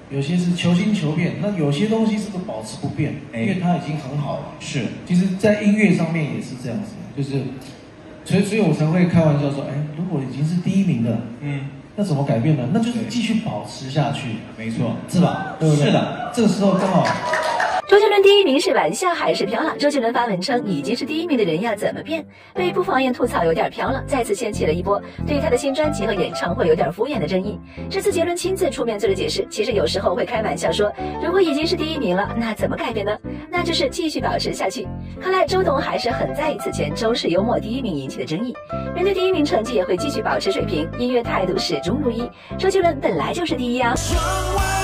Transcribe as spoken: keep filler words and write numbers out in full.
有些是求新求变，那有些东西是不保持不变，因为它已经很好了。 是， 其实，在音乐上面也是这样子，就是，所以，所以我才会开玩笑说，哎，如果已经是第一名了，嗯，那怎么改变呢？那就是继续保持下去， 没错， 是吧？对不对？ 是的， 这个时候刚好。 周杰伦第一名是玩笑还是飘了？周杰伦发文称，已经是第一名的人要怎么变？被不妨言吐槽有点飘了，再次掀起了一波对他的新专辑和演唱会有点敷衍的争议。这次杰伦亲自出面做了解释，其实有时候会开玩笑说，如果已经是第一名了，那怎么改变呢？那就是继续保持下去。看来周董还是很在意此前周氏幽默第一名引起的争议，面对第一名成绩也会继续保持水平，音乐态度始终如一。周杰伦本来就是第一啊。